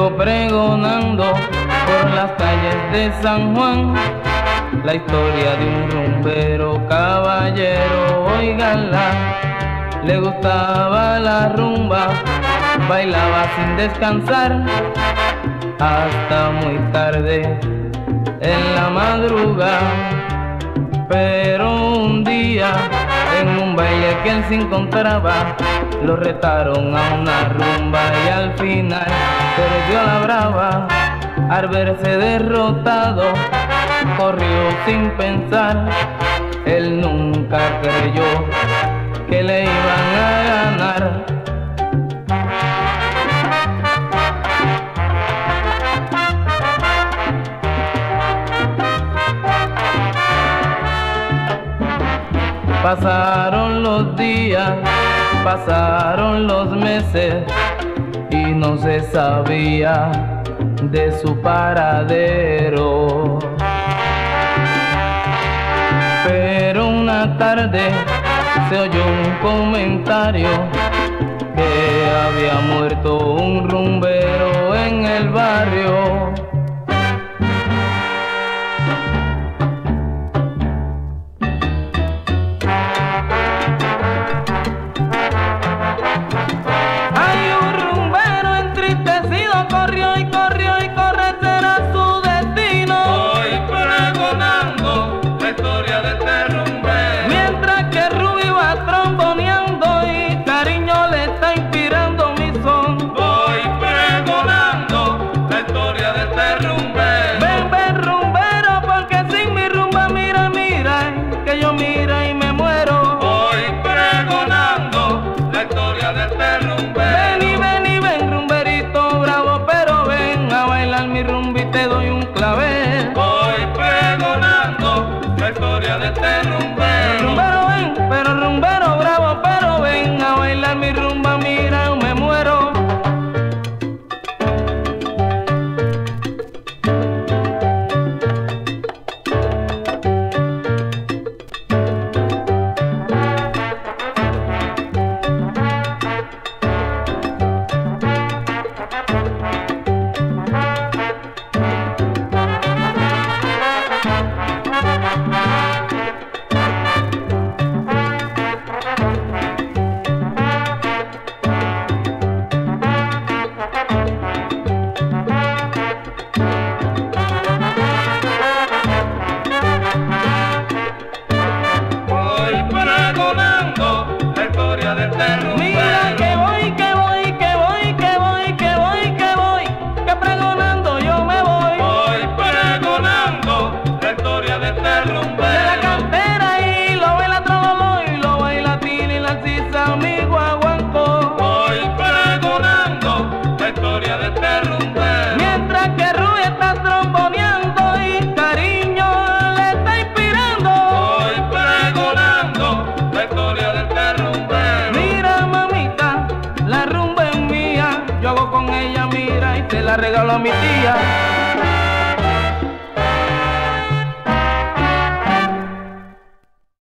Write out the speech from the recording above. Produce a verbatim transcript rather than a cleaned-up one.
vengo pregonando por las calles de San Juan la historia de un rumbero caballero, óiganla. Le gustaba la rumba, bailaba sin descansar hasta muy tarde en la madrugada. Pero un día en un baile que él se encontraba, lo retaron a una rumba y al final perdió la brava. Al verse derrotado, corrió sin pensar. Él nunca creyó que le iban a ganar. Pasaron los días, pasaron los meses y no se sabía de su paradero. Pero una tarde se oyó un comentario que había muerto un rumbero en el barrio. Rumbero ven, pero rumbero bravo, pero ven a bailar mi rumba, mira, me muero. Mira que voy, que voy, que voy, que voy, que voy, que voy, que pregonando yo me voy. Voy pregonando la historia de este rumbero. De la cantera y lo baila Trololo y lo baila Tini, la Sisa, mi guaguancó. Voy pregonando la historia de este rumbero. Mientras que Rubí está tromboneando y cariño le está inspirando. Voy pregonando la historia de este rumbero. La rumba es mía, yo hago con ella, mira, y se la regalo a mi tía.